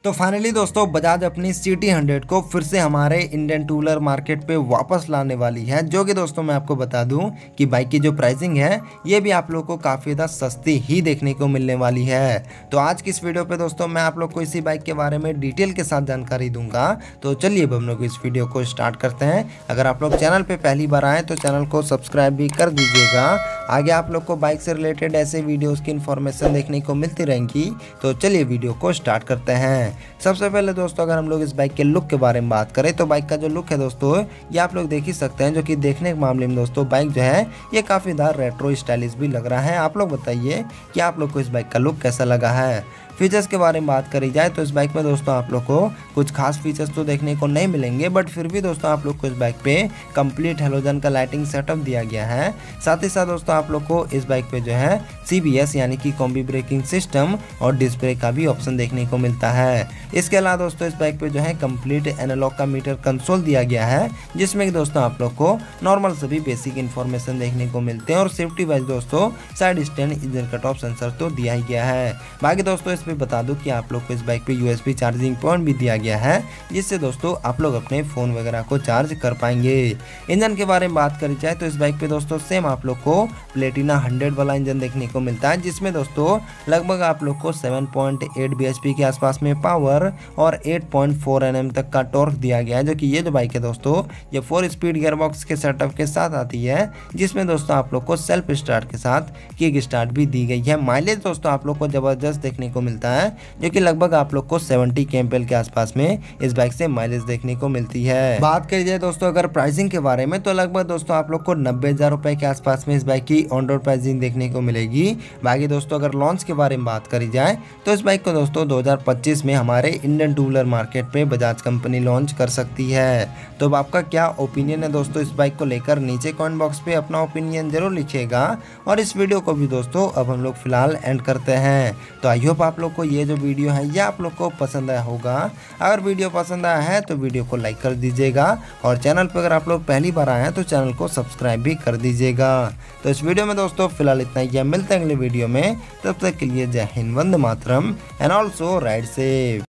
तो फाइनली दोस्तों बजाज अपनी CT100 को फिर से हमारे इंडियन टू व्हीलर मार्केट पे वापस लाने वाली है, जो कि दोस्तों मैं आपको बता दूं कि बाइक की जो प्राइसिंग है ये भी आप लोग को काफ़ी ज़्यादा सस्ती ही देखने को मिलने वाली है। तो आज की इस वीडियो पे दोस्तों मैं आप लोग को इसी बाइक के बारे में डिटेल के साथ जानकारी दूंगा। तो चलिए अब हम लोग इस वीडियो को स्टार्ट करते हैं। अगर आप लोग चैनल पर पहली बार आए तो चैनल को सब्सक्राइब भी कर दीजिएगा। आगे आप लोग को बाइक से रिलेटेड ऐसे वीडियोज़ की इन्फॉर्मेशन देखने को मिलती रहेंगी। तो चलिए वीडियो को स्टार्ट करते हैं। सबसे पहले दोस्तों अगर हम लोग इस बाइक के लुक के बारे में बात करें तो बाइक का जो लुक है दोस्तों ये आप लोग देख ही सकते हैं, जो कि देखने के मामले में दोस्तों बाइक जो है ये काफ़ी ज़्यादा रेट्रो स्टाइलिश भी लग रहा है। आप लोग बताइए कि आप लोग को इस बाइक का लुक कैसा लगा है। फीचर्स के बारे में बात करी जाए तो इस बाइक में दोस्तों आप लोग को कुछ खास फीचर्स तो देखने को नहीं मिलेंगे, बट फिर भी दोस्तों आप लोग को इस बाइक पे कंप्लीट हेलोजन का लाइटिंग सेटअप दिया गया है। साथ ही साथ दोस्तों आप लोग को इस बाइक पे जो है CBS यानी कि कॉम्बी ब्रेकिंग सिस्टम और डिस्क ब्रेक का भी ऑप्शन देखने को मिलता है। इसके अलावा दोस्तों इस बाइक पे जो है कंप्लीट एनालॉग का मीटर कंसोल दिया गया है, जिसमें दोस्तों आप लोग को नॉर्मल सभी बेसिक इन्फॉर्मेशन देखने को मिलते हैं। और सेफ्टी वाइज दोस्तों side stand engine cut off sensor तो दिया ही गया है। बाकी दोस्तों पे बता दूं कि आप लोग को इस बाइक पे USB चार्जिंग पॉइंट भी दिया गया है, जिससे दोस्तों आप लोग अपने फ़ोन वगैरह को चार्ज कर पाएंगे। इंजन के बारे में बात करी जाए तो इस बाइक पे दोस्तों सेम आप लोग को प्लेटिना 100 वाला इंजन देखने को मिलता है, जिसमें दोस्तों लगभग आप लोग को 7.8 bhp के आसपास में पावर और 8.4 Nm तक का टॉर्क दिया गया है। जो कि ये जो बाइक है दोस्तों ये 4 स्पीड गियरबॉक्स के सेटअप के साथ आती है, जिसमें दोस्तों आप लोग को सेल्फ स्टार्ट के साथ किक स्टार्ट भी दी गई है। माइलेज दोस्तों आप लोग को जबरदस्त देखने को मिलता है, जो कि लगभग आप लोग को 70 kmpl के आसपास में इस बाइक से माइलेज देखने को मिलती है। बात करी जाए दोस्तों अगर प्राइसिंग के बारे में तो लगभग दोस्तों आप लोग को 90,000 रुपए के आसपास में इस बाइक की ऑन रोड प्राइसिंग देखने को मिलेगी। बाकी दोस्तों अगर लॉन्च के बारे में बात करी जाए तो इस बाइक को दोस्तों 2025 में हमारे इंडियन टू व्हीलर मार्केट पे बजाज कंपनी लॉन्च कर सकती है। तो अब आपका क्या ओपिनियन है दोस्तों इस बाइक को लेकर, नीचे कमेंट बॉक्स पे अपना ओपिनियन जरूर लिखिएगा। और इस वीडियो को भी दोस्तों अब हम लोग फिलहाल एंड करते हैं। तो आई होप आप लोग को ये जो वीडियो है ये आप लोग को पसंद आया होगा। अगर वीडियो पसंद आया है तो वीडियो को लाइक कर दीजिएगा, और चैनल पर अगर आप लोग पहली बार आए हैं तो चैनल को सब्सक्राइब भी कर दीजिएगा। तो इस वीडियो में दोस्तों फिलहाल इतना ही, मिलते हैं अगले वीडियो में। तब तक के लिए जय हिंद, वंदे मातरम एंड ऑल्सो राइड सेफ।